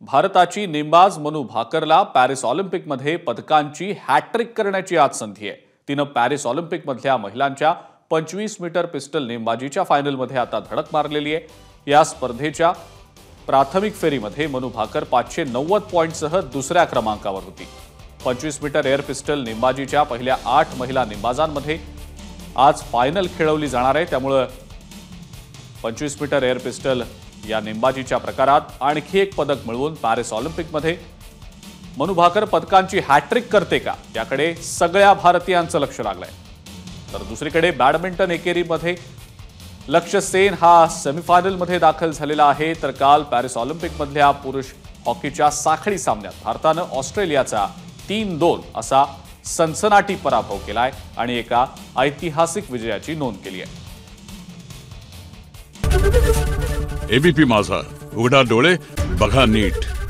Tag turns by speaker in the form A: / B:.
A: भारताची नेमबाज मनू भाकरला पॅरिस ऑलिम्पिकमध्ये पदकांची हॅट्रिक करण्याची आज संधी आहे। तिनं पॅरिस ऑलिम्पिकमधल्या महिलांच्या 25 मीटर पिस्टल नेमबाजीच्या फायनलमध्ये आता धडक मारलेली आहे। या स्पर्धेच्या प्राथमिक फेरीमध्ये मनू भाकर 590 पॉइंटसह दुसऱ्या क्रमांकावर होती। 25 मीटर एअर पिस्टल नेमबाजीच्या पहिल्या 8 महिला नेमबाजांमध्ये आज फायनल खेळवली जाणार आहे। त्यामुळे 25 मीटर एअर पिस्टल या नेमबाजीच्या प्रकारात आणखी एक पदक मिळवून पॅरिस ऑलिम्पिकमध्ये मनू भाकर पदकांची हॅट्रिक करते का याकडे सगळ्या भारतीयांचं लक्ष लागलंय। तर दुसरीकडे बॅडमिंटन एकेरीमध्ये लक्ष्य सेन हा सेमीफायनलमध्ये दाखल झालेला आहे। तर काल पॅरिस ऑलिम्पिकमधल्या पुरुष हॉकीच्या साखळी सामन्यात भारतानं ऑस्ट्रेलियाचा 3-2 असा सनसनाटी पराभव केलाय आणि एका ऐतिहासिक विजयाची नोंद केली आहे।
B: एबीपी माझा, उघडा डोळे बघा नीट।